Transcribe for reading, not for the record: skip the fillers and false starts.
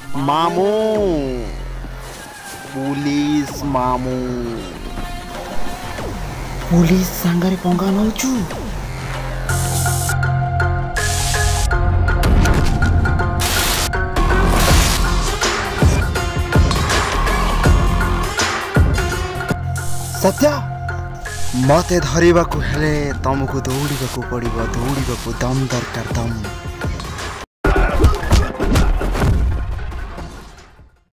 मामू पुलिस मामू पुलिस सांगरे पंगा नौचु सत्या मते धरिबाकु हेले तुमको दौड़ीबाकु पड़िबो दम दरकार दम।